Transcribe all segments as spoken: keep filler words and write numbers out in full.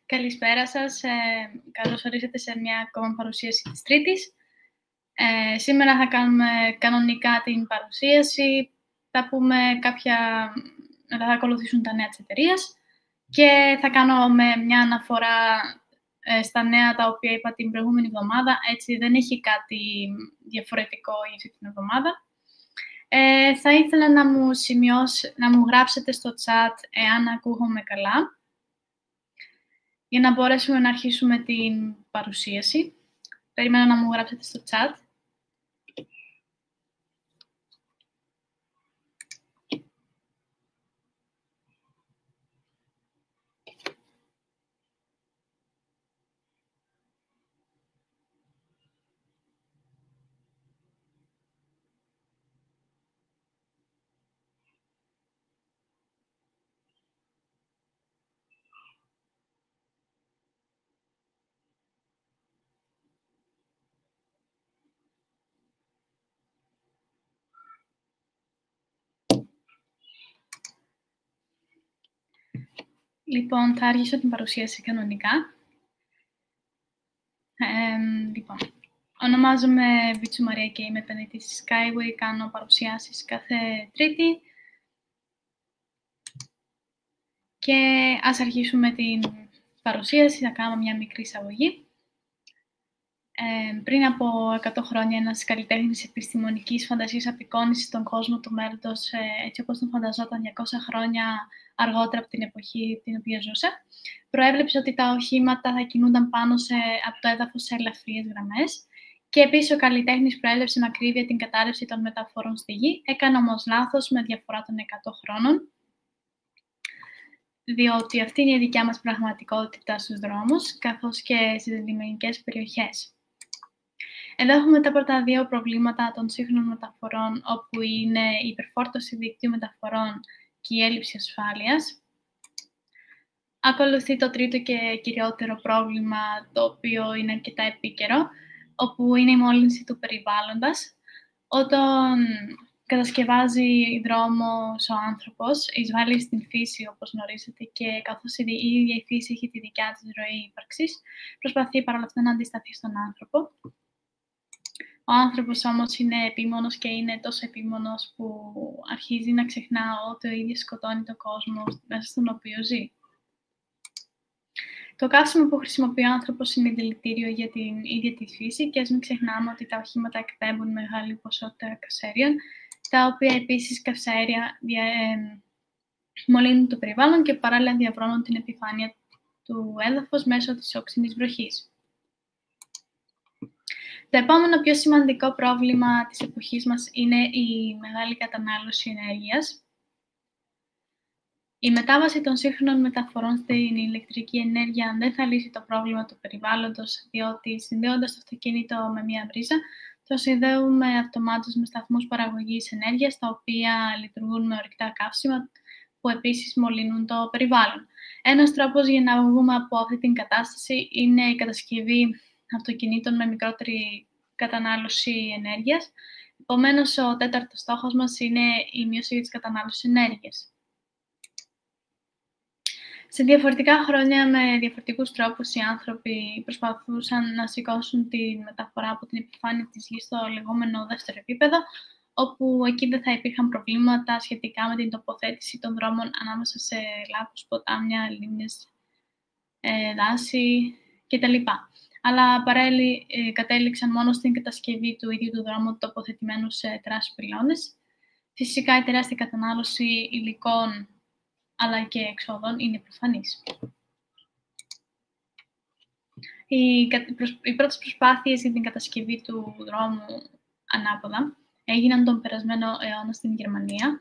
Καλησπέρα σας. Ε, καλώς ορίσατε σε μια ακόμα παρουσίαση της Τρίτης. Ε, σήμερα θα κάνουμε κανονικά την παρουσίαση. Θα πούμε κάποια... θα ακολουθήσουν τα νέα της εταιρείας και θα κάνω με μια αναφορά ε, στα νέα τα οποία είπα την προηγούμενη εβδομάδα. Έτσι δεν έχει κάτι διαφορετικό για αυτή την εβδομάδα. Ε, θα ήθελα να μου, σημειώσ... να μου γράψετε στο chat εάν ακούγομαι καλά, για να μπορέσουμε να αρχίσουμε την παρουσίαση. Περιμένω να μου γράψετε στο chat. Λοιπόν, θα αρχίσω την παρουσίαση κανονικά. Ε, λοιπόν, ονομάζομαι Βίτσου Μαρία και είμαι επενδυτής της Skyway. Κάνω παρουσιάσεις κάθε Τρίτη. Και ας αρχίσουμε την παρουσίαση. Θα κάνω μια μικρή εισαγωγή. Ε, πριν από εκατό χρόνια, ένας καλλιτέχνης επιστημονικής φαντασίας απεικόνισε τον κόσμο του μέλλοντος ε, έτσι όπως τον φανταζόταν διακόσια χρόνια αργότερα από την εποχή την οποία ζούσε. Προέβλεψε ότι τα οχήματα θα κινούνταν πάνω σε, από το έδαφος σε ελαφριές γραμμές. Και επίσης ο καλλιτέχνης προέβλεψε με ακρίβεια την κατάρρευση των μεταφορών στη γη. Έκανε όμως λάθος με διαφορά των εκατό χρόνων, διότι αυτή είναι η δικιά μας πραγματικότητα στους δρόμους, καθώς και στις λιμενικές περιοχές. Εδώ έχουμε τα πρώτα δύο προβλήματα των σύγχρονων μεταφορών, όπου είναι η υπερφόρτωση δικτύου μεταφορών και η έλλειψη ασφάλειας. Ακολουθεί το τρίτο και κυριότερο πρόβλημα, το οποίο είναι αρκετά επίκαιρο, όπου είναι η μόλυνση του περιβάλλοντας. Όταν κατασκευάζει δρόμος ο άνθρωπος, εισβάλλει στην φύση, όπως γνωρίζετε, και καθώς η ίδια η φύση έχει τη δικιά της ροή ύπαρξης, προσπαθεί παρόλα αυτά να αντισταθεί στον άνθρωπο. Ο άνθρωπος όμως είναι επίμονος και είναι τόσο επίμονος που αρχίζει να ξεχνά ότι ο ίδιος σκοτώνει τον κόσμο μέσα στον οποίο ζει. Το καύσιμο που χρησιμοποιεί ο άνθρωπος είναι δηλητήριο για την ίδια τη φύση και ας μην ξεχνάμε ότι τα οχήματα εκπέμπουν μεγάλη ποσότητα καυσαέριων, τα οποία επίσης καυσαέρια δια, ε, μολύνουν το περιβάλλον και παράλληλα διαβρώνουν την επιφάνεια του έδαφους μέσω της όξινης βροχής. Το επόμενο πιο σημαντικό πρόβλημα της εποχής μας είναι η μεγάλη κατανάλωση ενέργειας. Η μετάβαση των σύγχρονων μεταφορών στην ηλεκτρική ενέργεια δεν θα λύσει το πρόβλημα του περιβάλλοντος, διότι συνδέοντας το αυτοκίνητο με μία μπρίζα, το συνδέουμε αυτομάτως με σταθμούς παραγωγής ενέργειας, τα οποία λειτουργούν με ορυκτά καύσιμα, που επίσης μολύνουν το περιβάλλον. Ένας τρόπος για να βγούμε από αυτή την κατάσταση είναι η κατασκευή αυτοκινήτων με μικρότερη κατανάλωση ενέργειας. Επομένως, ο τέταρτος στόχος μας είναι η μείωση της κατανάλωσης ενέργειας. Σε διαφορετικά χρόνια, με διαφορετικούς τρόπους, οι άνθρωποι προσπαθούσαν να σηκώσουν τη μεταφορά από την επιφάνεια της γης στο λεγόμενο δεύτερο επίπεδο, όπου εκεί δεν θα υπήρχαν προβλήματα σχετικά με την τοποθέτηση των δρόμων ανάμεσα σε λάκους, ποτάμια, λίμνες, ε, δάση κτλ. Αλλά παράλληλα ε, κατέληξαν μόνο στην κατασκευή του ίδιου του δρόμου τοποθετημένου σε τεράστιους πυλώνες. Φυσικά η τεράστια κατανάλωση υλικών αλλά και εξόδων είναι προφανής. Οι, οι πρώτες προσπάθειες για την κατασκευή του δρόμου ανάποδα έγιναν τον περασμένο αιώνα στην Γερμανία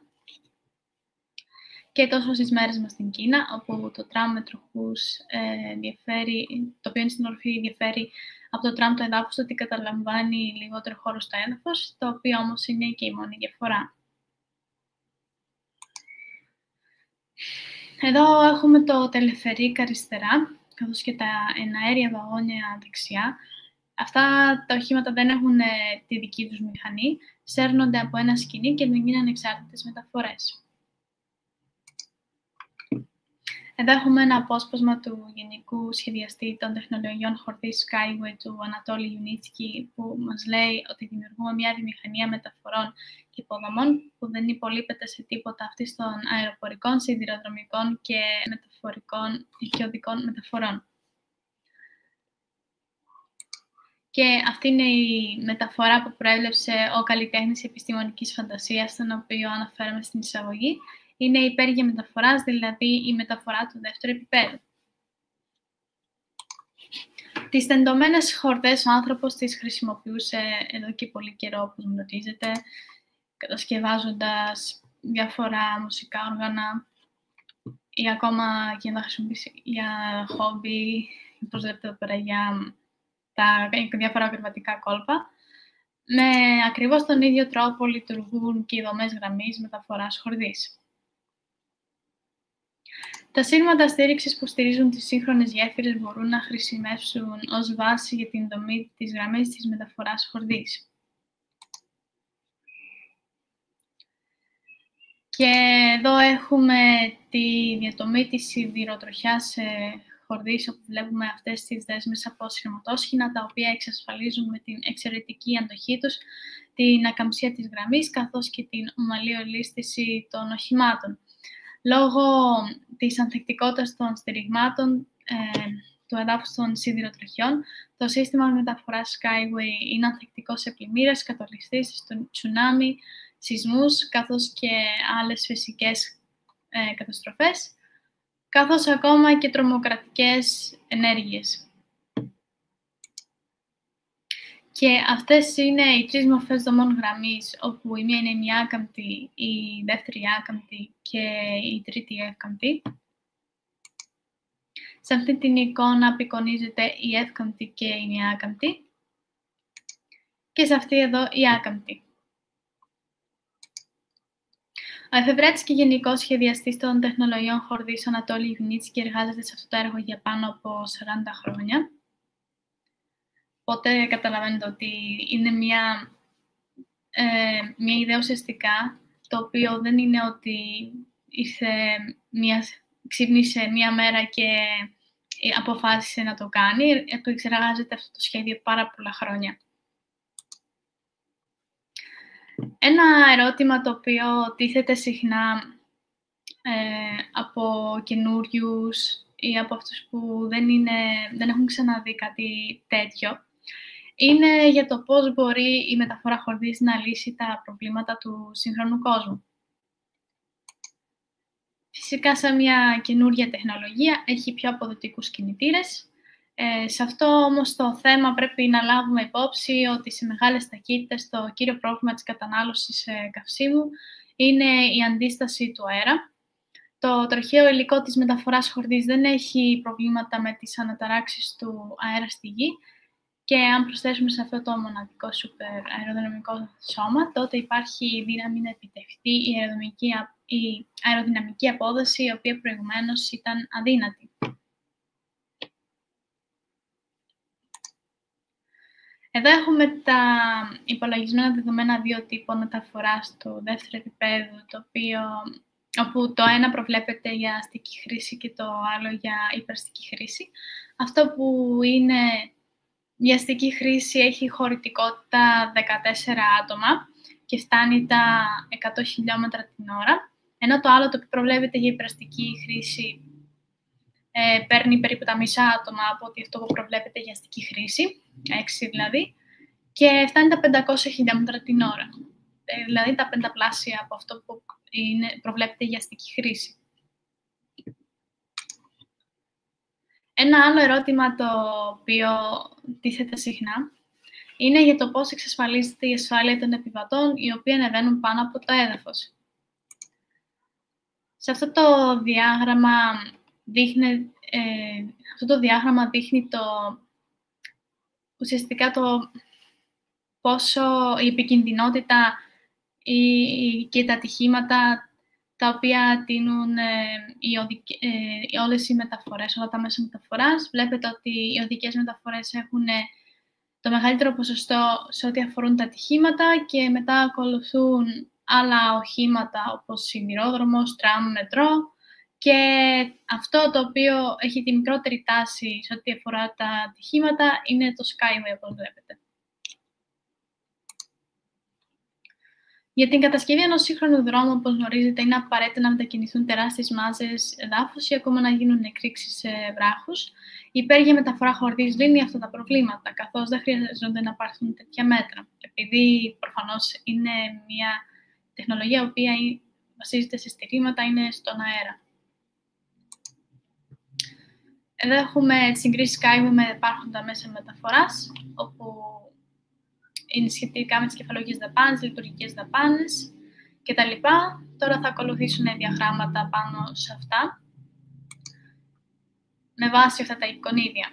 και τόσο στις μέρες μας στην Κίνα, όπου το τραμ με τροχούς ε, διαφέρει, το οποίο είναι στην οροφή διαφέρει από το τραμ του εδάφους, ότι καταλαμβάνει λιγότερο χώρο στο έδαφος, το οποίο όμως είναι και η μόνη διαφορά. Εδώ έχουμε το τελεφερίκ αριστερά, καθώς και τα εναέρια βαγόνια δεξιά. Αυτά τα οχήματα δεν έχουν ε, τη δική τους μηχανή, σέρνονται από ένα σκηνή και δεν είναι ανεξάρτητες μεταφορές. Εδώ έχουμε ένα απόσπασμα του Γενικού Σχεδιαστή των Τεχνολογιών Χορδής Skyway του Ανατόλη Ιουνίτσκι, που μας λέει ότι δημιουργούμε μια βιομηχανία μεταφορών και υποδομών που δεν υπολείπεται σε τίποτα αυτή των αεροπορικών, σιδηροδρομικών και μεταφορικών και οδικών μεταφορών. Και αυτή είναι η μεταφορά που προέβλεψε ο καλλιτέχνης επιστημονικής φαντασίας, τον οποίο αναφέραμε στην εισαγωγή. Είναι η υπέργεια μεταφοράς, δηλαδή η μεταφορά του δεύτερου επίπεδου. Τις τεντωμένες χορδές ο άνθρωπος τις χρησιμοποιούσε εδώ και πολύ καιρό, όπως γνωρίζετε, κατασκευάζοντας διάφορα μουσικά όργανα ή ακόμα και να χρησιμοποιήσει για χόμπι, όπως βλέπετε εδώ πέρα, για τα διάφορα ακροβατικά κόλπα. Με ακριβώς τον ίδιο τρόπο λειτουργούν και οι δομές γραμμής μεταφοράς χορδής. Τα σύρματα στήριξης που στηρίζουν τις σύγχρονες γέφυρες μπορούν να χρησιμεύσουν ως βάση για την δομή της γραμμής της μεταφοράς χορδής. Και εδώ έχουμε τη διατομή της σιδηροτροχιάς χορδής, όπου βλέπουμε αυτές τις δέσμες από σειρματόσχηνα, τα οποία εξασφαλίζουν με την εξαιρετική αντοχή τους την ακαμψία της γραμμής, καθώς και την ομαλή ολίσθηση των οχημάτων. Λόγω της ανθεκτικότητας των στηριγμάτων ε, του εδάφους των σιδηροτροχιών, το σύστημα μεταφοράς Skyway είναι ανθεκτικό σε πλημμύρες, κατολιστήσεις, τσουνάμι, σεισμούς, καθώς και άλλες φυσικές ε, καταστροφές, καθώς ακόμα και τρομοκρατικές ενέργειες. Και αυτές είναι οι τρεις μορφές δομών γραμμής, όπου η μία είναι η άκαμπτη, η δεύτερη άκαμπτη και η τρίτη εύκαμπτη. Σε αυτή την εικόνα απεικονίζεται η εύκαμπτη και η μία άκαμπτη. Και σε αυτή εδώ η άκαμπτη. Ο εφευρέτης και γενικός σχεδιαστής των τεχνολογιών χορδής, ο Ανατόλη Ιουνίτσκι, εργάζεται σε αυτό το έργο για πάνω από σαράντα χρόνια. Οπότε καταλαβαίνετε ότι είναι μια, ε, μια ιδέα ουσιαστικά, το οποίο δεν είναι ότι ήρθε μια, ξύπνησε μία μέρα και αποφάσισε να το κάνει. Επεξεργάζεται αυτό το σχέδιο πάρα πολλά χρόνια. Ένα ερώτημα το οποίο τίθεται συχνά ε, από καινούριους ή από αυτούς που δεν, είναι, δεν έχουν ξαναδεί κάτι τέτοιο, είναι για το πώς μπορεί η μεταφορά χορδής να λύσει τα προβλήματα του σύγχρονου κόσμου. Φυσικά, σαν μια καινούργια τεχνολογία, έχει πιο αποδοτικούς κινητήρες. Ε, σε αυτό όμως το θέμα πρέπει να λάβουμε υπόψη ότι σε μεγάλες ταχύτητες το κύριο πρόβλημα της κατανάλωσης ε, καυσίμου είναι η αντίσταση του αέρα. Το τροχαίο υλικό της μεταφοράς χορδής δεν έχει προβλήματα με τις αναταράξεις του αέρα στη γη και αν προσθέσουμε σε αυτό το μοναδικό σούπερ αεροδυναμικό σώμα, τότε υπάρχει δύναμη να επιτευχθεί η αεροδυναμική, η αεροδυναμική απόδοση, η οποία προηγουμένως ήταν αδύνατη. Εδώ έχουμε τα υπολογισμένα δεδομένα δύο τύπων μεταφοράς του δεύτερου επίπεδου, το οποίο, όπου το ένα προβλέπεται για αστική χρήση και το άλλο για υπεραστική χρήση. Αυτό που είναι για αστική χρήση έχει χωρητικότητα δεκατέσσερα άτομα και φτάνει τα εκατό χιλιόμετρα την ώρα, ενώ το άλλο το οποίο προβλέπεται για υπεραστική χρήση ε, παίρνει περίπου τα μισά άτομα από ότι αυτό που προβλέπεται για αστική χρήση, έξι δηλαδή, και φτάνει τα πεντακόσια χιλιόμετρα την ώρα, ε, δηλαδή τα πενταπλάσια από αυτό που είναι, προβλέπεται για αστική χρήση. Ένα άλλο ερώτημα το οποίο τίθεται συχνά είναι για το πώς εξασφαλίζεται η ασφάλεια των επιβατών οι οποίοι ανεβαίνουν πάνω από το έδαφος. Σε αυτό το διάγραμμα δείχνει, ε, αυτό το διάγραμμα δείχνει το, ουσιαστικά το πόσο η επικινδυνότητα η, και τα ατυχήματα τα οποία τείνουν ε, οι οδικ... ε, όλες οι μεταφορές, όλα τα μέσα μεταφοράς. Βλέπετε ότι οι οδικές μεταφορές έχουν το μεγαλύτερο ποσοστό σε ό,τι αφορούν τα ατυχήματα και μετά ακολουθούν άλλα οχήματα όπως σιδηρόδρομος, τραμ, μετρό Και αυτό το οποίο έχει τη μικρότερη τάση σε ό,τι αφορά τα ατυχήματα είναι το Skyway, όπως βλέπετε. Για την κατασκευή ενός σύγχρονου δρόμου, όπως γνωρίζετε, είναι απαραίτητο να μετακινηθούν τεράστιες μάζες εδάφους ή ακόμα να γίνουν εκρήξεις σε βράχους. Η υπέργεια μεταφορά χορδής λύνει αυτά τα προβλήματα, καθώς δεν χρειάζονται να πάρθουν τέτοια μέτρα. Επειδή προφανώς είναι μια τεχνολογία η οποία βασίζεται σε στηρίγματα, είναι στον αέρα. Εδώ έχουμε τις συγκρίσεις Skyway με υπάρχοντα μέσα μεταφοράς, όπου είναι σχετικά με τις κεφαλαιογικές δαπάνες, λειτουργικές δαπάνες κτλ. Τώρα θα ακολουθήσουν διαγράμματα πάνω σε αυτά, με βάση αυτά τα εικονίδια.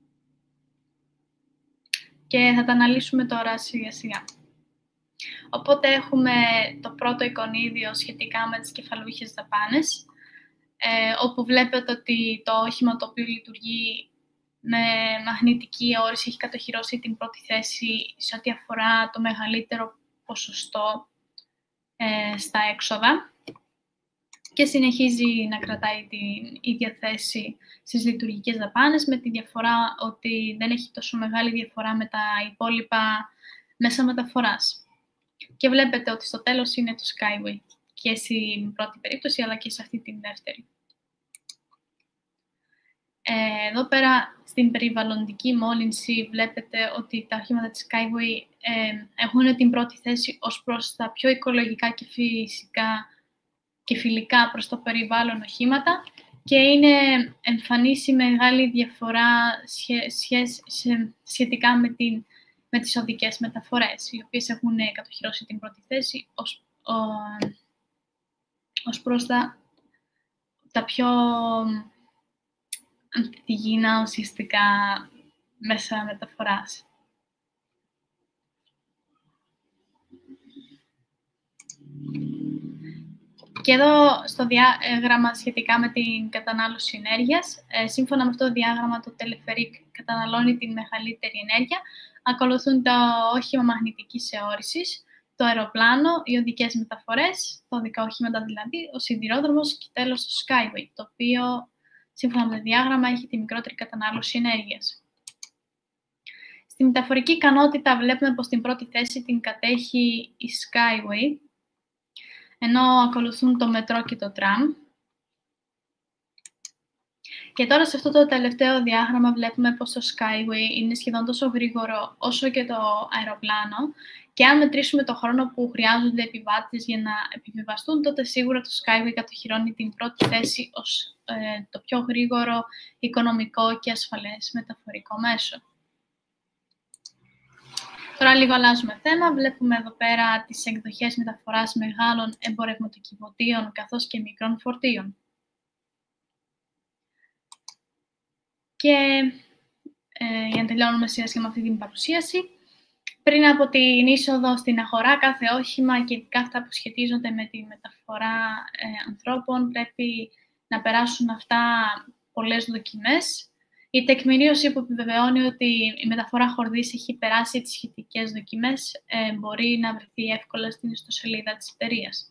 Και θα τα αναλύσουμε τώρα σιγά σιγά. Οπότε έχουμε το πρώτο εικονίδιο σχετικά με τις κεφαλαιογικές δαπάνες, ε, όπου βλέπετε ότι το όχημα το οποίο λειτουργεί με μαγνητική όρηση έχει κατοχυρώσει την πρώτη θέση σε ό,τι αφορά το μεγαλύτερο ποσοστό ε, στα έξοδα και συνεχίζει να κρατάει την ίδια θέση στις λειτουργικές δαπάνες, με τη διαφορά ότι δεν έχει τόσο μεγάλη διαφορά με τα υπόλοιπα μέσα μεταφοράς. Και βλέπετε ότι στο τέλος είναι το Skyway, και στην πρώτη περίπτωση αλλά και σε αυτή την δεύτερη. Ε, εδώ πέρα στην περιβαλλοντική μόλυνση βλέπετε ότι τα οχήματα της Skyway ε, έχουν την πρώτη θέση ως προς τα πιο οικολογικά και φυσικά και φιλικά προς το περιβάλλον οχήματα, και είναι εμφανής η μεγάλη διαφορά σχε, σχε, σχε, σχετικά με, την, με τις οδικές μεταφορές, οι οποίες έχουν κατοχυρώσει την πρώτη θέση ως, ο, ως προς τα, τα πιο αντιγύνα ουσιαστικά μέσα μεταφοράς. Και εδώ στο διάγραμμα σχετικά με την κατανάλωση ενέργειας, ε, σύμφωνα με αυτό το διάγραμμα το τελεφερίκ καταναλώνει την μεγαλύτερη ενέργεια, ακολουθούν το όχημα μαγνητικής αιώρησης, το αεροπλάνο, οι οδικές μεταφορές, τα οδικά οχήματα δηλαδή, ο σιδηρόδρομος και τέλος το Skyway, το οποίο σύμφωνα με το διάγραμμα έχει τη μικρότερη κατανάλωση ενέργειας. Στη μεταφορική ικανότητα βλέπουμε πως την πρώτη θέση την κατέχει η Skyway, ενώ ακολουθούν το μετρό και το τραμ. Και τώρα σε αυτό το τελευταίο διάγραμμα βλέπουμε πως το Skyway είναι σχεδόν τόσο γρήγορο όσο και το αεροπλάνο, και αν μετρήσουμε το χρόνο που χρειάζονται οι επιβάτες για να επιβιβαστούν, τότε σίγουρα το Skyway κατοχυρώνει την πρώτη θέση ως ε, το πιο γρήγορο, οικονομικό και ασφαλές μεταφορικό μέσο. Τώρα λίγο αλλάζουμε θέμα. Βλέπουμε εδώ πέρα τις εκδοχές μεταφοράς μεγάλων εμπορευματοκιβωτίων καθώς και μικρών φορτίων. Και ε, για να τελειώνουμε σιγά σιγά με αυτή την παρουσίαση, πριν από την είσοδο στην αγορά, κάθε όχημα και ειδικά αυτά που σχετίζονται με τη μεταφορά ε, ανθρώπων πρέπει να περάσουν αυτά πολλές δοκιμές. Η τεκμηρίωση που επιβεβαιώνει ότι η μεταφορά χορδής έχει περάσει τις σχετικές δοκιμές ε, μπορεί να βρεθεί εύκολα στην ιστοσελίδα της εταιρείας.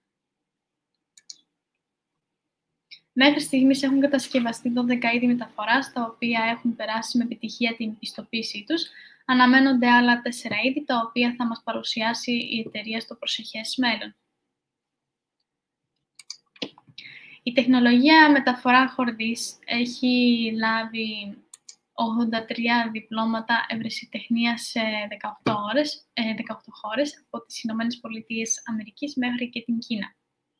Μέχρι στιγμής έχουν κατασκευαστεί δώδεκα είδη μεταφοράς, τα οποία έχουν περάσει με επιτυχία την πιστοποίησή τους. Αναμένονται άλλα τέσσερα είδη, τα οποία θα μας παρουσιάσει η εταιρεία στο προσεχές μέλλον. Η τεχνολογία μεταφορά χορδής έχει λάβει ογδόντα τρία διπλώματα ευρεσιτεχνίας σε δεκαοκτώ, ώρες, ε, δεκαοκτώ χώρες, από τις Ηνωμένες Πολιτείες Αμερικής μέχρι και την Κίνα.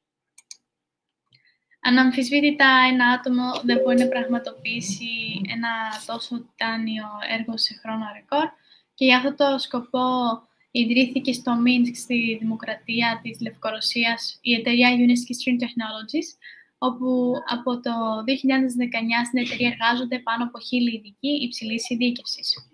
Αναμφισβήτητα, ένα άτομο δεν μπορεί να πραγματοποιήσει ένα τόσο τιτάνιο έργο σε χρόνο ρεκόρ, και για αυτό το σκοπό ιδρύθηκε στο Μίνσκ, στη Δημοκρατία της Λευκορωσίας, η εταιρεία Uniski Stream Technologies, όπου από το δύο χιλιάδες δεκαεννιά στην εταιρεία εργάζονται πάνω από χίλιοι ειδικοί υψηλής ειδίκευσης.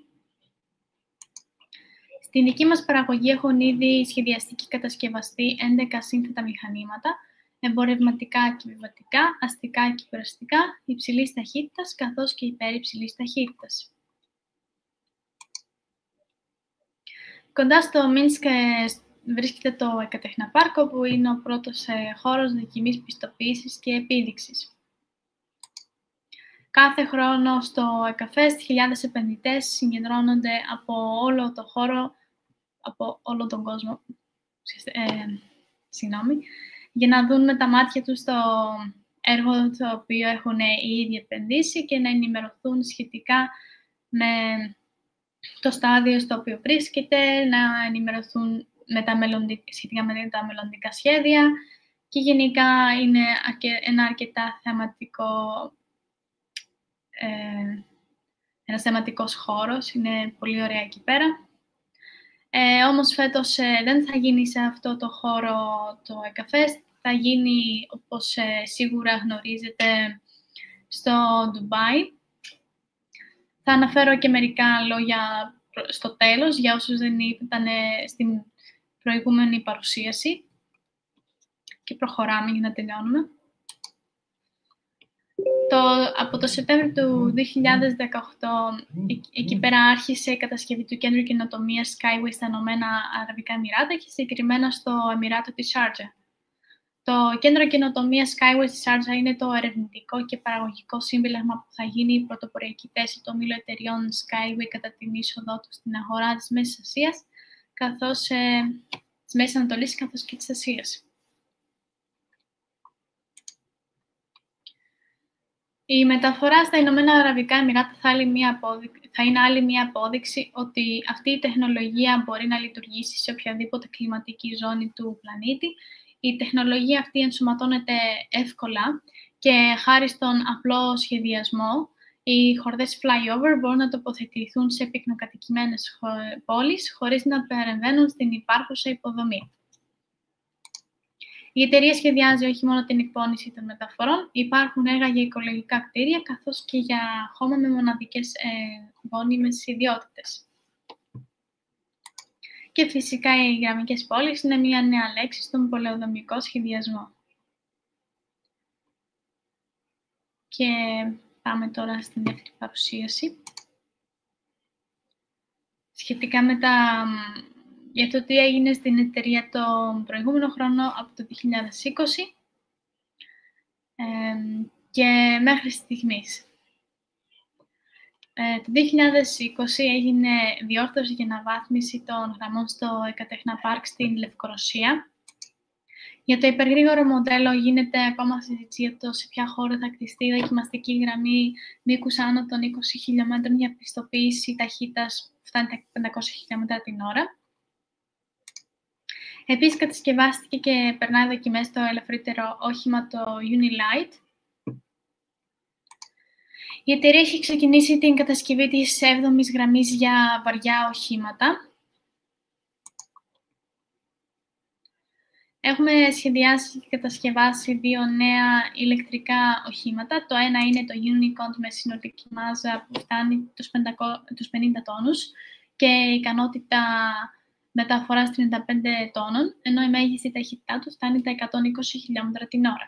Στην δική μας παραγωγή έχουν ήδη σχεδιαστεί και κατασκευαστεί έντεκα σύνθετα μηχανήματα, εμπορευματικά και επιβατικά, αστικά και υπεραστικά, υψηλής ταχύτητας καθώς και υπερυψηλής ταχύτητας. Κοντά στο Μίνσκ, βρίσκεται το Εκατέχνα Πάρκο, που είναι ο πρώτος ε, χώρος δοκιμής πιστοποίησης και επίδειξης. Κάθε χρόνο στο ΕΚΑΦΕΣΤ χιλιάδες επενδυτές συγκεντρώνονται από όλο το χώρο, από όλο τον κόσμο, ε, συγγνώμη, για να δουν με τα μάτια τους το έργο το οποίο έχουν οι ίδιοι επενδύσει και να ενημερωθούν σχετικά με το στάδιο στο οποίο βρίσκεται, να ενημερωθούν με τα μελλοντικά, σχετικά με τα μελλοντικά σχέδια και γενικά είναι ένα αρκετά θεματικό, ε, ένας θεματικός χώρος, είναι πολύ ωραία εκεί πέρα. Ε, όμως φέτος ε, δεν θα γίνει σε αυτό το χώρο το ΕΚΑΦΕΣΤ, θα γίνει, όπως ε, σίγουρα γνωρίζετε, στο Ντουμπάι. Θα αναφέρω και μερικά λόγια στο τέλος, για όσους δεν ήταν στην προηγούμενη παρουσίαση. Και προχωράμε για να τελειώνουμε. Το, από το Σεπτέμβριο του δύο χιλιάδες δεκαοκτώ, εκεί πέρα άρχισε η κατασκευή του Κέντρου Καινοτομίας Skyway στα Ηνωμένα Αραβικά Εμιράτα και συγκεκριμένα στο Εμιράτο της Σάρτζα. Το Κέντρο Καινοτομίας Skyway στη Σάρτζα είναι το ερευνητικό και παραγωγικό σύμπλεγμα που θα γίνει η πρωτοποριακή θέση του ομίλου εταιριών Skyway κατά την είσοδό του στην αγορά της Μέσης Ασίας, καθώς ε, της Μέσης Ανατολής καθώς και της Ασίας. Η μεταφορά στα Ηνωμένα Αραβικά Εμιράτα θα, θα είναι άλλη μία απόδειξη ότι αυτή η τεχνολογία μπορεί να λειτουργήσει σε οποιαδήποτε κλιματική ζώνη του πλανήτη. Η τεχνολογία αυτή ενσωματώνεται εύκολα και χάρη στον απλό σχεδιασμό, οι χορδές flyover μπορούν να τοποθετηθούν σε πυκνοκατοικημένες πόλεις χωρίς να παρεμβαίνουν στην υπάρχουσα υποδομή. Η εταιρεία σχεδιάζει όχι μόνο την εκπόνηση των μεταφορών, υπάρχουν έργα για οικολογικά κτίρια, καθώς και για χώμα με μοναδικές ε, γόνιμες ιδιότητες. Και φυσικά οι γραμμικές πόλεις είναι μια νέα λέξη στον πολεοδομικό σχεδιασμό. Και πάμε τώρα στην δεύτερη παρουσίαση. Σχετικά με τα... για το τι έγινε στην εταιρεία τον προηγούμενο χρόνο από το δύο χιλιάδες είκοσι ε, και μέχρι στιγμής. Ε, το δύο χιλιάδες είκοσι έγινε διόρθωση και αναβάθμιση των γραμμών στο Εκατέχνα Πάρκ στην Λευκορωσία. Για το υπεργρήγορο μοντέλο γίνεται ακόμα συζήτηση για το σε ποια χώρα θα κτιστεί η δοκιμαστική γραμμή μήκους άνω των είκοσι χιλιόμετρων για πιστοποίηση ταχύτητας που φτάνει τα πεντακόσια χιλιόμετρα την ώρα. Επίσης, κατασκευάστηκε και περνάει δοκιμές το ελαφρύτερο όχημα, το Unilight. Η εταιρεία έχει ξεκινήσει την κατασκευή της έβδομης γραμμής για βαριά οχήματα. Έχουμε σχεδιάσει και κατασκευάσει δύο νέα ηλεκτρικά οχήματα. Το ένα είναι το Unicorn με συνολική μάζα που φτάνει τους πενήντα τόνους και ικανότητα μεταφοράς τριάντα πέντε τόνων, ενώ η μέγιστη ταχύτητά του φτάνει τα εκατόν είκοσι χιλιόμετρα την ώρα.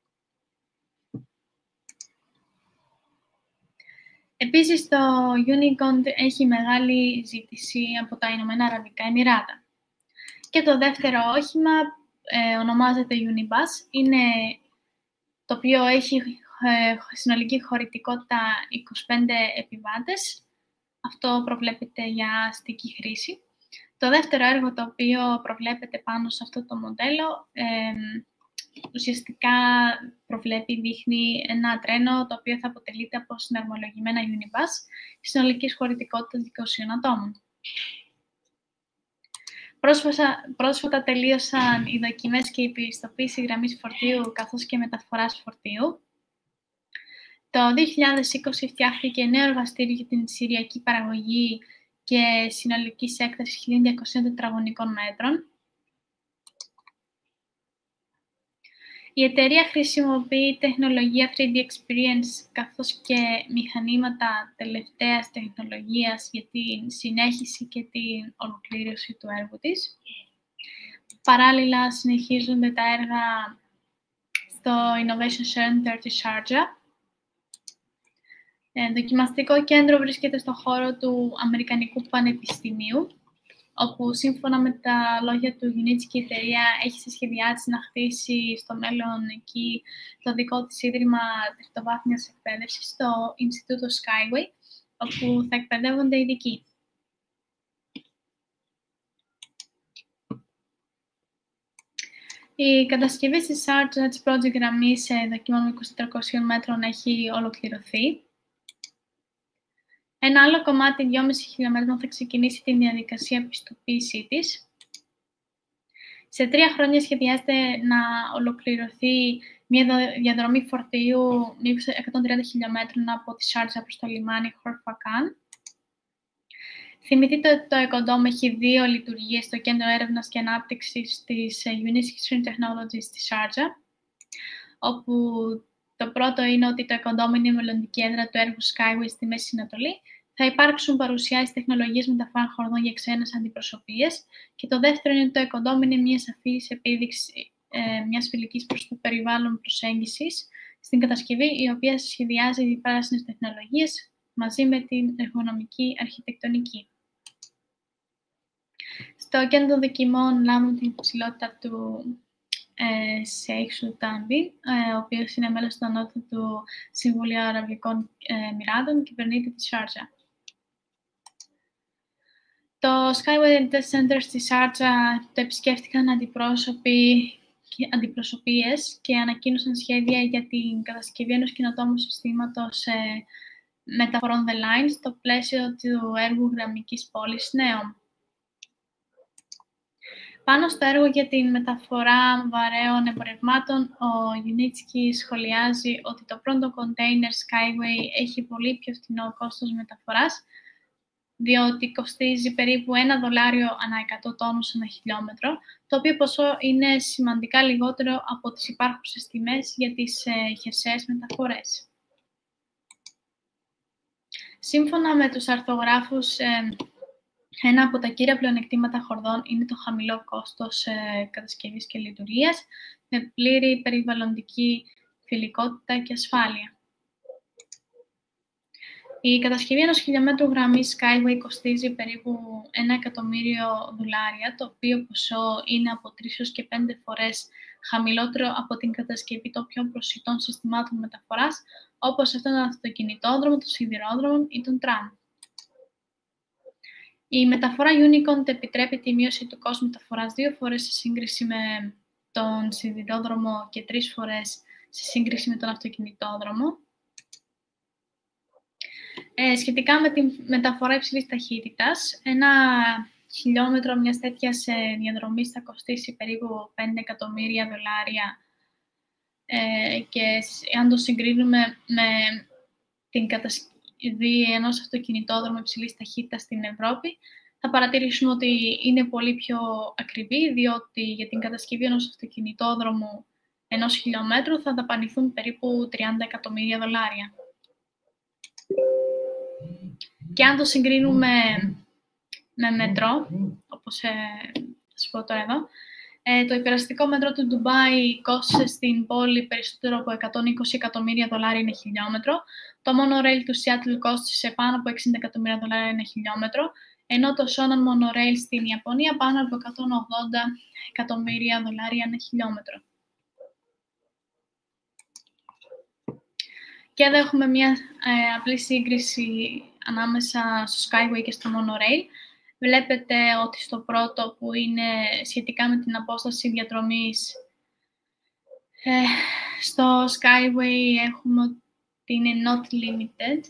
Επίσης, το Unicorn έχει μεγάλη ζήτηση από τα Ηνωμένα Αραβικά Εμιράτα. Και το δεύτερο όχημα ε, ονομάζεται Unibus, είναι το οποίο έχει ε, συνολική χωρητικότητα είκοσι πέντε επιβάτες. Αυτό προβλέπεται για αστική χρήση. Το δεύτερο έργο το οποίο προβλέπεται πάνω σε αυτό το μοντέλο ε, ουσιαστικά προβλέπει, δείχνει ένα τρένο το οποίο θα αποτελείται από συναρμολογημένα Unibus συνολικής χωρητικότητας είκοσι ατόμων. Πρόσφατα, πρόσφατα τελείωσαν οι δοκιμές και η πιστοποίηση γραμμής φορτίου καθώς και μεταφοράς φορτίου. Το δύο χιλιάδες είκοσι φτιάχτηκε νέο εργαστήριο για την συριακή παραγωγή και συνολικής έκτασης χίλια διακόσια τετραγωνικών μέτρων. Η εταιρεία χρησιμοποιεί τεχνολογία θρι ντι Experience καθώς και μηχανήματα τελευταίας τεχνολογίας για την συνέχιση και την ολοκλήρωση του έργου της. Παράλληλα, συνεχίζονται τα έργα στο Innovation Center της Sharjah. Το δοκιμαστικό κέντρο βρίσκεται στο χώρο του Αμερικανικού Πανεπιστημίου όπου σύμφωνα με τα λόγια του Γιουνίτσκι η εταιρεία έχει σε σχεδιά της να χτίσει στο μέλλον εκεί το δικό της ίδρυμα τριτοβάθμιας εκπαίδευσης, στο Ινστιτούτο Skyway, όπου θα εκπαιδεύονται ειδικοί. Η κατασκευή στη Σάρτζα της πρώτης γραμμής δοκιμών είκοσι τετρακόσιων μέτρων έχει ολοκληρωθεί. Ένα άλλο κομμάτι δυόμισι χιλιόμετρων θα ξεκινήσει τη διαδικασία πιστοποίησή της. Σε τρία χρόνια σχεδιάζεται να ολοκληρωθεί μια διαδρομή φορτίου εκατόν τριάντα χιλιόμετρων από τη Σάρτζα προς το λιμάνι Χορφακάν. Θυμηθείτε ότι το Εκοντόμ έχει δύο λειτουργίες στο Κέντρο Έρευνας και Ανάπτυξης της Unisys Technologies στη Σάρτζα, όπου το πρώτο είναι ότι το Εκοντόμ είναι η μελλοντική έδρα του έργου Skyway στη Μέση Ανατολή. Θα υπάρξουν παρουσιάσεις τεχνολογίες μεταφοράς χορδών για ξένες αντιπροσωπείες. Και το δεύτερο είναι ότι το Εκοντόμ είναι μια σαφής επίδειξη ε, μιας φιλικής προς το περιβάλλον προσέγγισης στην κατασκευή, η οποία σχεδιάζει πράσινες τεχνολογίες μαζί με την εργονομική αρχιτεκτονική. Στο κέντρο δοκιμών λάβουμε την υψηλότητα του ε, Σέιχ Σουλτάν Μπιν, ε, ο οποίος είναι μέλος του Ανώτατου Συμβουλίου Αραβικών ε, Μοιράδων, κυβερνήτη της Σάρτζα. Το Skyway Test Center στη Σάρτζα το επισκέφτηκαν αντιπρόσωποι και αντιπροσωπείες και ανακοίνωσαν σχέδια για την κατασκευή ενός καινοτόμου συστήματος ε, μεταφορών The Line στο πλαίσιο του έργου γραμμικής πόλης νέων. Πάνω στο έργο για την μεταφορά βαρέων εμπορευμάτων, ο Γιουνίτσκι σχολιάζει ότι το πρώτο container Skyway έχει πολύ πιο φθηνό κόστος μεταφοράς, διότι κοστίζει περίπου ένα δολάριο ανά εκατό τόνους ανά χιλιόμετρο, το οποίο ποσό είναι σημαντικά λιγότερο από τις υπάρχουσες τιμές για τις ε, χερσαίες μεταφορές. Σύμφωνα με τους αρθογράφους, ε, ένα από τα κύρια πλεονεκτήματα χορδών είναι το χαμηλό κόστος ε, κατασκευής και λειτουργίας, με πλήρη περιβαλλοντική φιλικότητα και ασφάλεια. Η κατασκευή ενός χιλιόμετρου γραμμής Skyway κοστίζει περίπου ένα εκατομμύριο δολάρια, το οποίο ποσό είναι από τρεις έως και πέντε φορές χαμηλότερο από την κατασκευή των πιο προσιτών συστημάτων μεταφοράς, όπως αυτόν τον αυτοκινητόδρομο, τον σιδηρόδρομο ή τον τραμ. Η μεταφορά Unicont επιτρέπει τη μείωση του κόστου μεταφοράς δύο φορές σε σύγκριση με τον σιδηρόδρομο και τρεις φορές σε σύγκριση με τον αυτοκινητόδρομο. Ε, σχετικά με τη μεταφορά υψηλής ταχύτητας, ένα χιλιόμετρο μιας τέτοιας ε, διαδρομής θα κοστίσει περίπου πέντε εκατομμύρια δολάρια ε, και αν το συγκρίνουμε με την κατασκευή ενός αυτοκινητόδρομου υψηλής ταχύτητας στην Ευρώπη, θα παρατηρήσουμε ότι είναι πολύ πιο ακριβή, διότι για την κατασκευή ενός αυτοκινητόδρομου ενός χιλιόμετρου θα δαπανηθούν περίπου τριάντα εκατομμύρια δολάρια. Και αν το συγκρίνουμε με μετρό, όπως ε, θα σας πω τώρα εδώ, ε, το υπεραστικό μετρό του Ντουμπάι κόστησε στην πόλη περισσότερο από εκατόν είκοσι εκατομμύρια δολάρια ένα χιλιόμετρο, το monorail του Σιάτλ κόστησε πάνω από εξήντα εκατομμύρια δολάρια ένα χιλιόμετρο, ενώ το Shonan Monorail στην Ιαπωνία πάνω από εκατόν ογδόντα εκατομμύρια δολάρια ένα χιλιόμετρο. Και εδώ έχουμε μια ε, απλή σύγκριση ανάμεσα στο Skyway και στο Monorail. Βλέπετε ότι στο πρώτο, που είναι σχετικά με την απόσταση διαδρομής, ε, στο Skyway έχουμε ότι είναι not limited,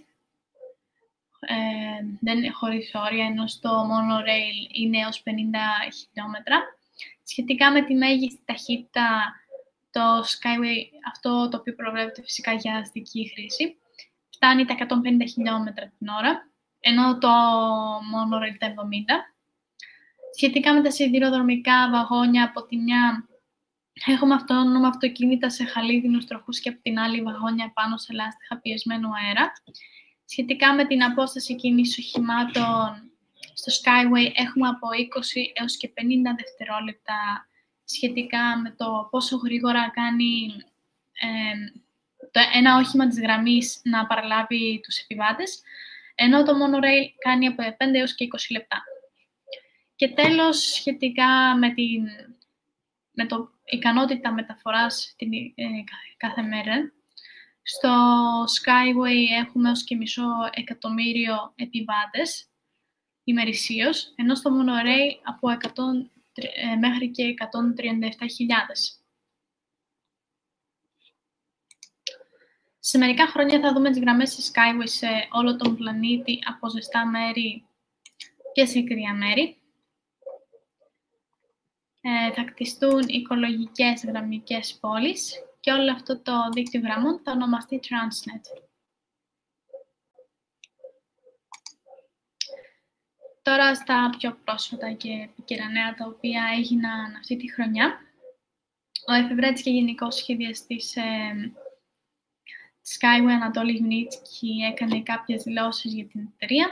ε, δεν είναι χωρίς όρια, ενώ στο Monorail είναι έως πενήντα χιλιόμετρα. Σχετικά με τη μέγιστη ταχύτητα, το Skyway, αυτό το οποίο προβλέπεται φυσικά για αστική χρήση, φτάνει τα εκατόν πενήντα χιλιόμετρα την ώρα, ενώ το Monorail τα εβδομήντα. Σχετικά με τα σιδηροδρομικά βαγόνια, από τη μια έχουμε αυτόνομα αυτοκίνητα σε χαλίδινους τροχούς και από την άλλη βαγόνια πάνω σε λάστιχα πιεσμένου αέρα. Σχετικά με την απόσταση κίνησης οχημάτων, στο Skyway έχουμε από είκοσι έως και πενήντα δευτερόλεπτα σχετικά με το πόσο γρήγορα κάνει ε, το ένα όχημα της γραμμής να παραλάβει τους επιβάτες, ενώ το Monorail κάνει από πέντε έως και είκοσι λεπτά. Και τέλος, σχετικά με, την, με το ικανότητα μεταφοράς την, ε, κάθε μέρα, στο Skyway έχουμε ως και μισό εκατομμύριο επιβάτες ημερησίως, ενώ στο Monorail από εκατό ε, μέχρι και εκατόν τριάντα επτά χιλιάδες. Σε μερικά χρόνια θα δούμε τις γραμμές της Skyway σε όλο τον πλανήτη, από ζεστά μέρη και σε κρύα μέρη. Ε, θα κτιστούν οικολογικές γραμμικές πόλεις και όλο αυτό το δίκτυο γραμμών θα ονομαστεί Transnet. Τώρα στα πιο πρόσφατα και επίκαιρα νέα τα οποία έγιναν αυτή τη χρονιά. Ο εφευρέτης και γενικός σχεδιαστής ε, Skyway Anatoly Yunitski έκανε κάποιες δηλώσεις για την εταιρεία.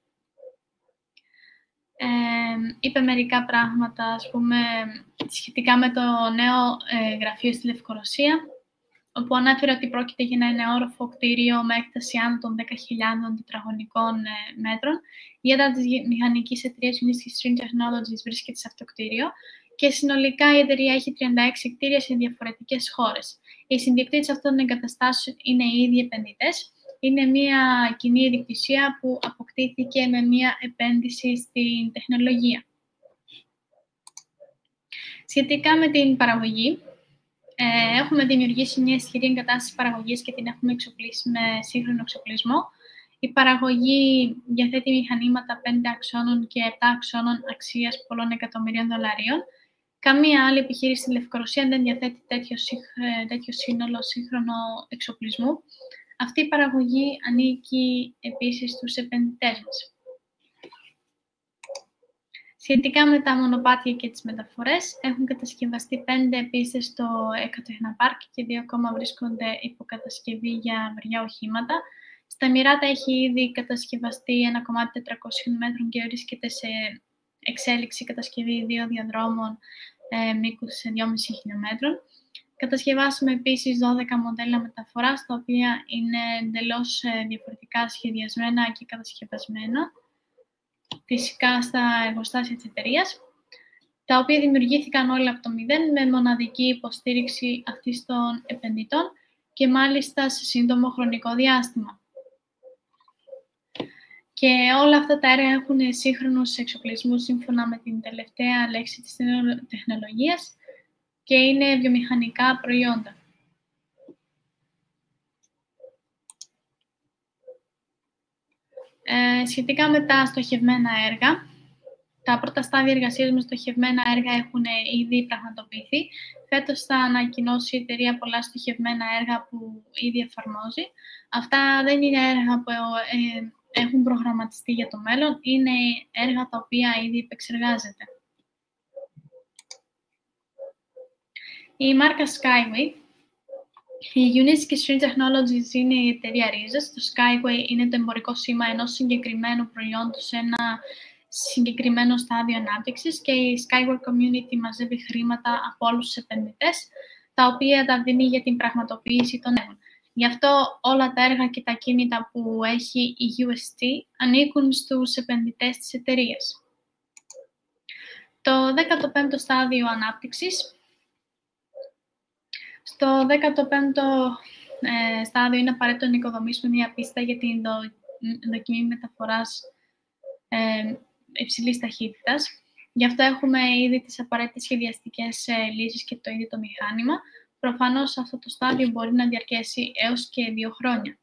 Ε, είπε μερικά πράγματα, ας πούμε, σχετικά με το νέο ε, γραφείο στη Λευκορωσία, όπου ανέφερε ότι πρόκειται για ένα εννεόροφο κτίριο με έκταση άνω των δέκα χιλιάδων τετραγωνικών ε, μέτρων. Η έδρα της μηχανικής εταιρείας Yunitski String Technologies βρίσκεται σε αυτό το κτίριο και συνολικά η εταιρεία έχει τριάντα έξι κτίρια σε διαφορετικές χώρες. Οι συνδιοκτήτες αυτών των εγκαταστάσεων είναι οι ίδιοι επενδυτές. Είναι μια κοινή ιδιοκτησία που αποκτήθηκε με μια επένδυση στην τεχνολογία. Σχετικά με την παραγωγή, ε, έχουμε δημιουργήσει μια ισχυρή εγκατάσταση παραγωγής και την έχουμε εξοπλίσει με σύγχρονο εξοπλισμό. Η παραγωγή διαθέτει μηχανήματα πέντε αξώνων και επτά αξώνων αξίας πολλών εκατομμυρίων δολαρίων. Καμία άλλη επιχείρηση στη Λευκορωσία δεν διαθέτει τέτοιο, τέτοιο σύνολο σύγχρονο εξοπλισμού. Αυτή η παραγωγή ανήκει επίσης στους επενδυτές μας. Σχετικά με τα μονοπάτια και τις μεταφορές, έχουν κατασκευαστεί πέντε πίστες στο Εκατεχναπάρκ και δύο ακόμα βρίσκονται υποκατασκευή για βαριά οχήματα. Στα Εμιράτα έχει ήδη κατασκευαστεί ένα κομμάτι τετρακόσιων μέτρων και βρίσκεται σε εξέλιξη κατασκευή δύο διαδρόμων ε, μήκους δυόμισι χιλιόμετρων. Κατασκευάσαμε επίσης δώδεκα μοντέλα μεταφοράς, τα οποία είναι εντελώς ε, διαφορετικά σχεδιασμένα και κατασκευασμένα, φυσικά στα εργοστάσια της εταιρείας, τα οποία δημιουργήθηκαν όλα από το μηδέν με μοναδική υποστήριξη αυτής των επενδυτών και μάλιστα σε σύντομο χρονικό διάστημα. Και όλα αυτά τα έργα έχουν σύγχρονους εξοπλισμούς σύμφωνα με την τελευταία λέξη της τεχνολογίας και είναι βιομηχανικά προϊόντα. Ε, σχετικά με τα στοχευμένα έργα, τα πρώτα στάδια εργασίας με στοχευμένα έργα έχουν ήδη πραγματοποιηθεί. Φέτος θα ανακοινώσει η εταιρεία πολλά στοχευμένα έργα που ήδη εφαρμόζει. Αυτά δεν είναι έργα που ε, έχουν προγραμματιστεί για το μέλλον, είναι έργα τα οποία ήδη επεξεργάζεται. Η μάρκα Skyway, η Yunitski String Technologies είναι η εταιρεία ρίζας. Το Skyway είναι το εμπορικό σήμα ενός συγκεκριμένου προϊόντος σε ένα συγκεκριμένο στάδιο ανάπτυξης και η Skyway Community μαζεύει χρήματα από όλους τους επενδυτές, τα οποία τα δίνει για την πραγματοποίηση των έργων. Γι' αυτό όλα τα έργα και τα κίνητα που έχει η γιου ες τι ανήκουν στους επενδυτές της εταιρείας. Το δέκατο πέμπτο στάδιο ανάπτυξης. Στο δέκατο πέμπτο ε, στάδιο είναι απαραίτητο να οικοδομήσουμε μια πίστα για την δο, δοκιμή μεταφοράς ε, υψηλής ταχύτητας. Γι' αυτό έχουμε ήδη τις απαραίτητες σχεδιαστικές ε, λύσεις και το ίδιο το μηχάνημα. Προφανώς αυτό το στάδιο μπορεί να διαρκέσει έως και δύο χρόνια.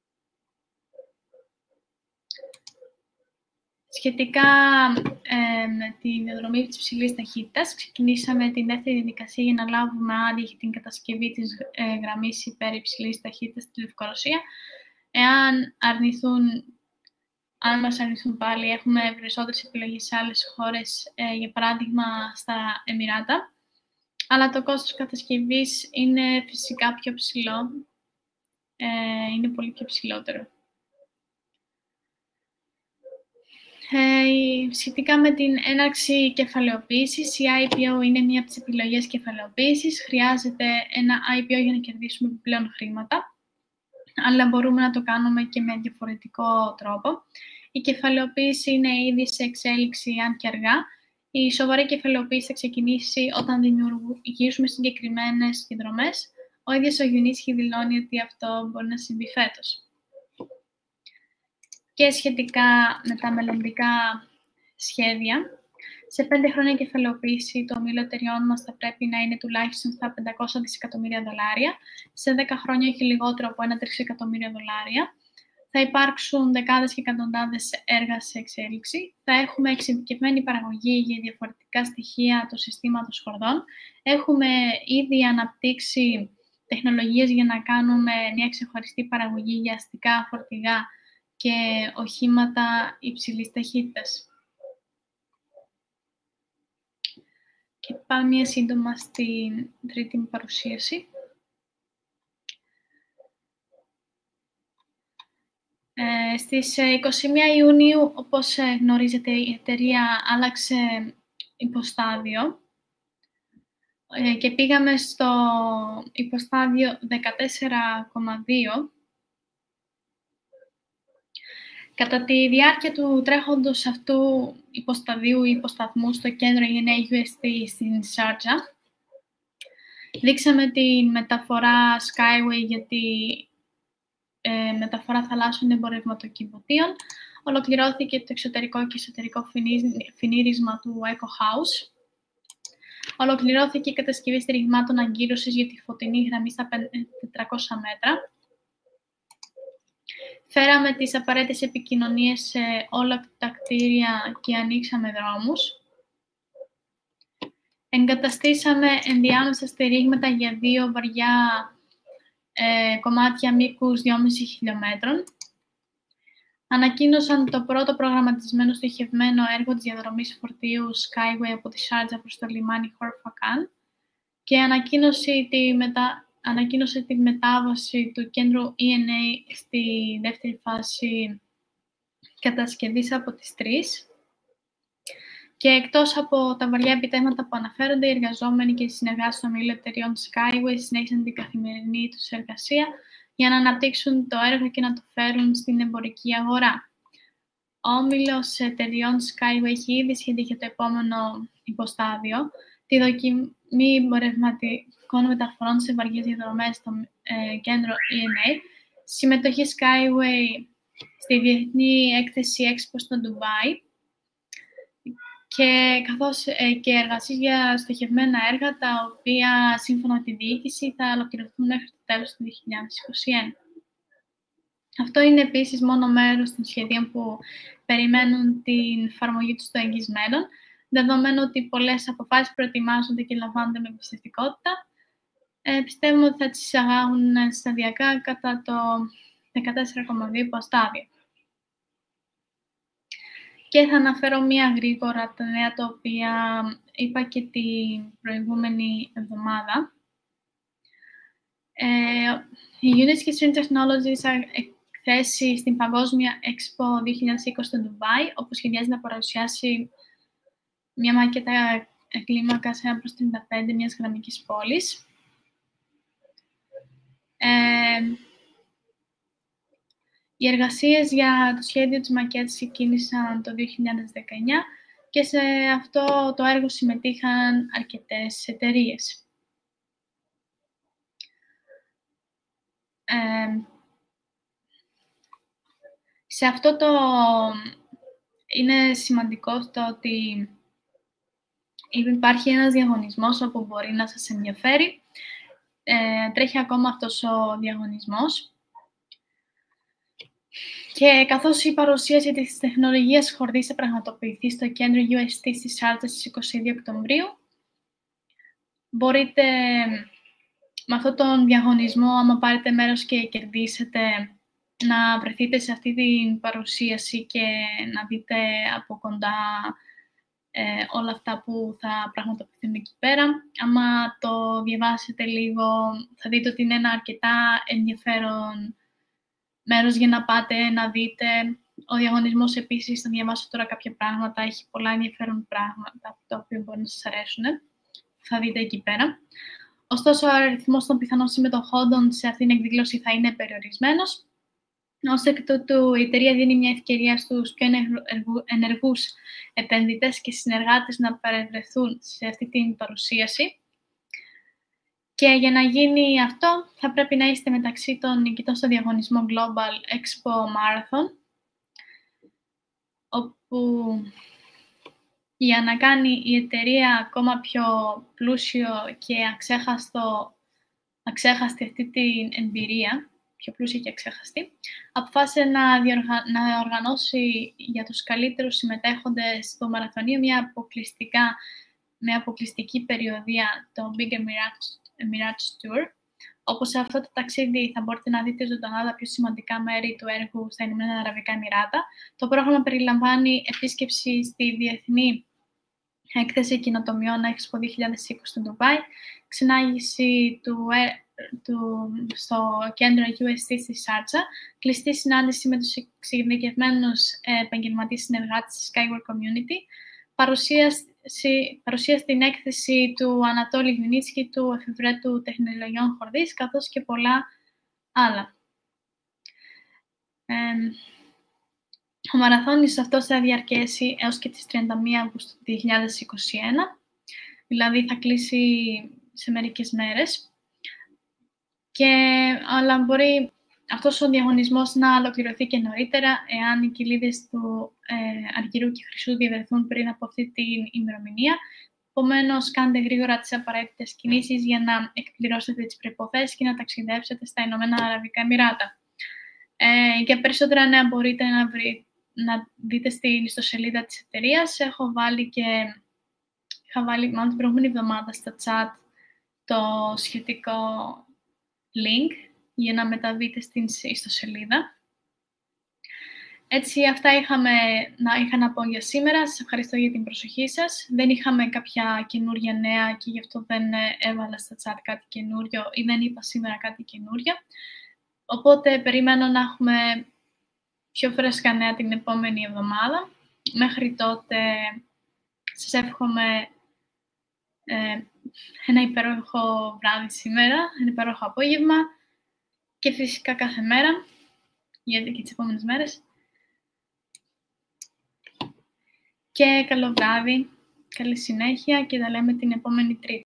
Σχετικά ε, με τη διαδρομή της υψηλής ταχύτητας, ξεκινήσαμε την δεύτερη διαδικασία για να λάβουμε άδεια για την κατασκευή της ε, γραμμής υπέρ υψηλής ταχύτητας στη Λευκορωσία. Εάν αρνηθούν, αν μας αρνηθούν πάλι, έχουμε περισσότερες επιλογές σε άλλες χώρες, ε, για παράδειγμα στα Εμιράτα. Αλλά το κόστος κατασκευής είναι φυσικά πιο ψηλό, ε, είναι πολύ πιο ψηλότερο. Ε, σχετικά με την έναρξη κεφαλαιοποίησης, η άι πι ο είναι μία από τις επιλογές κεφαλαιοποίησης. Χρειάζεται ένα άι πι ο για να κερδίσουμε επιπλέον χρήματα, αλλά μπορούμε να το κάνουμε και με διαφορετικό τρόπο. Η κεφαλαιοποίηση είναι ήδη σε εξέλιξη, αν και αργά. Η σοβαρή κεφαλαιοποίηση θα ξεκινήσει όταν δημιουργήσουμε συγκεκριμένες συνδρομές. Ο ίδιος ο Γιουνίσχυ δηλώνει ότι αυτό μπορεί να συμβεί φέτος. Και σχετικά με τα μελλοντικά σχέδια, σε πέντε χρόνια η κεφαλαιοποίηση του ομίλου εταιριών μας θα πρέπει να είναι τουλάχιστον στα πεντακόσια δισεκατομμύρια δολάρια, σε δέκα χρόνια όχι λιγότερο από ένα τρισεκατομμύριο δολάρια. Θα υπάρξουν δεκάδες και εκατοντάδες έργα σε εξέλιξη. Θα έχουμε εξειδικευμένη παραγωγή για διαφορετικά στοιχεία του συστήματος χορδών. Έχουμε ήδη αναπτύξει τεχνολογίες για να κάνουμε μια ξεχωριστή παραγωγή για αστικά φορτηγά και οχήματα υψηλής ταχύτητας. Και πάμε μια σύντομα στην τρίτη μου παρουσίαση. Ε, στις είκοσι μία Ιουνίου, όπως γνωρίζετε, η εταιρεία άλλαξε υποστάδιο ε, και πήγαμε στο υποστάδιο δεκατέσσερα κόμμα δύο. Κατά τη διάρκεια του τρέχοντος αυτού υποσταδίου ή υποσταθμού στο κέντρο ι εν έι γιου ες τι στην Σάρτζα, δείξαμε τη μεταφορά Skyway για τη ε, μεταφορά θαλάσσιων εμπορευματοκιβωτίων. Ολοκληρώθηκε το εξωτερικό και εσωτερικό φινίρισμα του Eco House. Ολοκληρώθηκε η κατασκευή στηριγμάτων αγκύρωσης για τη φωτεινή γραμμή στα τετρακόσια μέτρα. Φέραμε τις απαραίτητες επικοινωνίες σε όλα τα κτίρια και ανοίξαμε δρόμους. Εγκαταστήσαμε ενδιάμεσα στηρίγματα για δύο βαριά ε, κομμάτια μήκους δυόμισι χιλιόμετρων. Ανακοίνωσαν το πρώτο προγραμματισμένο στοχευμένο έργο της διαδρομής φορτίου Skyway από τη Σάρτζα προς το λιμάνι Χορφακάν και ανακοίνωσε τη, μετα... ανακοίνωσε τη μετάβαση του κέντρου ι εν έι στη δεύτερη φάση κατασκευής από τις τρεις. Και εκτός από τα βαριά επιτεύγματα που αναφέρονται, οι εργαζόμενοι και οι συνεργάτες των ομίλων εταιριών Skyway συνέχισαν την καθημερινή τους εργασία για να αναπτύξουν το έργο και να το φέρουν στην εμπορική αγορά. Ο όμιλος εταιριών Skyway έχει ήδη σχεδιάσει για το επόμενο υποστάδιο, τη δοκιμή εμπορευματικών μεταφορών σε βαριές διαδρομές στο ε, κέντρο ι εν έι, συμμετοχή Skyway στη Διεθνή Έκθεση Expo στο Ντουμπάι, και καθώς ε, και εργασίες για στοχευμένα έργα, τα οποία, σύμφωνα με τη διοίκηση, θα ολοκληρωθούν μέχρι το τέλος του δύο χιλιάδες είκοσι ένα. Αυτό είναι επίσης μόνο μέρος των σχεδίων που περιμένουν την εφαρμογή τους στο εγγύς μέλλον, δεδομένου ότι πολλές αποφάσεις προετοιμάζονται και λαμβάνονται με εμπιστευτικότητα. Ε, πιστεύουμε ότι θα τις εισαγάγουν σταδιακά κατά το δεκατέσσερα κόμμα δύο υποστάδιο. Και θα αναφέρω μία γρήγορα τα νέα τα οποία είπα και την προηγούμενη εβδομάδα. Ε, η Unisys String Technologies θα εκθέσει στην Παγκόσμια Expo δύο χιλιάδες είκοσι στο Ντουμπάι, όπου σχεδιάζει να παρουσιάσει μια μακέτα κλίμακας ένα προς τριάντα πέντε μιας γραμμικής πόλης. Ε, Οι εργασίες για το σχέδιο της μακέτας ξεκίνησαν το δύο χιλιάδες δεκαεννιά και σε αυτό το έργο συμμετείχαν αρκετές εταιρείες. Ε, σε αυτό το είναι σημαντικό το ότι υπάρχει ένας διαγωνισμός όπου μπορεί να σας ενδιαφέρει. Ε, τρέχει ακόμα αυτός ο διαγωνισμός. Και καθώς η παρουσίαση της τεχνολογίας χορδής θα πραγματοποιηθεί στο κέντρο γιου ες τι στη Σάρτζα στις είκοσι δύο Οκτωβρίου, μπορείτε με αυτόν τον διαγωνισμό, άμα πάρετε μέρος και κερδίσετε, να βρεθείτε σε αυτή την παρουσίαση και να δείτε από κοντά ε, όλα αυτά που θα πραγματοποιηθούν εκεί πέρα. Άμα το διαβάσετε λίγο, θα δείτε ότι είναι ένα αρκετά ενδιαφέρον μέρος για να πάτε να δείτε. Ο διαγωνισμός επίσης, θα διαβάσω τώρα κάποια πράγματα, έχει πολλά ενδιαφέρον πράγματα, τα οποία μπορεί να σας αρέσουν. Θα δείτε εκεί πέρα. Ωστόσο, ο αριθμός των πιθανών συμμετοχόντων σε αυτήν την εκδήλωση θα είναι περιορισμένος. Ως εκ τούτου, η εταιρεία δίνει μια ευκαιρία στους πιο ενεργούς επενδυτές και συνεργάτες να παρευρεθούν σε αυτή την παρουσίαση. Και για να γίνει αυτό, θα πρέπει να είστε μεταξύ των νικητών στο διαγωνισμό Global Expo Marathon, όπου για να κάνει η εταιρεία ακόμα πιο πλούσιο και αξέχαστο, αξέχαστη αυτή την εμπειρία, πιο πλούσια και αξέχαστη, αποφάσισε να, διοργα... να οργανώσει για τους καλύτερους συμμετέχοντες στο μαραθωνίο μια, αποκλειστικά, μια αποκλειστική περιοδία, το Big Emirates, Emirates Tour, όπου σε αυτό το ταξίδι θα μπορείτε να δείτε ζωντανά τα πιο σημαντικά μέρη του έργου στα Ηνωμένα Αραβικά Εμιράτα. Το πρόγραμμα περιλαμβάνει επίσκεψη στη Διεθνή Έκθεση Καινοτομιών Expo δύο χιλιάδες είκοσι στο Ντουμπάι, ξενάγηση του, του, στο κέντρο γιου ες τι στη Σάρτζα, κλειστή συνάντηση με τους εξειδικευμένους επαγγελματίες συνεργάτες της Skyward Community, παρουσίαση, παρουσία στην έκθεση του Ανατόλη Γιουνίτσκι του εφευρέτου τεχνολογιών χορδής, καθώς και πολλά άλλα. Ε, ο μαραθώνιος αυτός θα διαρκέσει έως και τις τριάντα μία Αυγούστου δύο χιλιάδες είκοσι ένα, δηλαδή θα κλείσει σε μερικές μέρες. Και, αλλά μπορεί αυτός ο διαγωνισμός να ολοκληρωθεί και νωρίτερα, εάν οι κοιλίδες του ε, Αργυρού και Χρυσού διαβρεθούν πριν από αυτή την ημερομηνία. Επομένως, κάντε γρήγορα τις απαραίτητες κινήσεις για να εκπληρώσετε τις προϋποθέσεις και να ταξιδέψετε στα Ηνωμένα Αραβικά Εμιράτα. Ε, για περισσότερα νέα μπορείτε να, βρει, να δείτε στην ιστοσελίδα της εταιρείας. Έχω βάλει και, είχα βάλει μάλλον την προηγούμενη εβδομάδα στο chat το σχετικό link για να μεταβείτε στην ιστοσελίδα. Έτσι, αυτά είχαμε, να, είχα να πω για σήμερα. Σας ευχαριστώ για την προσοχή σας. Δεν είχαμε κάποια καινούργια νέα και γι' αυτό δεν έβαλα στα chat κάτι καινούριο ή δεν είπα σήμερα κάτι καινούριο. Οπότε, περιμένω να έχουμε πιο φρέσκα νέα την επόμενη εβδομάδα. Μέχρι τότε, σας εύχομαι ε, ένα υπέροχο βράδυ σήμερα, ένα υπέροχο απόγευμα και φυσικά κάθε μέρα, γιατί και τις επόμενες μέρες. Και καλό βράδυ, καλή συνέχεια και τα λέμε την επόμενη Τρίτη.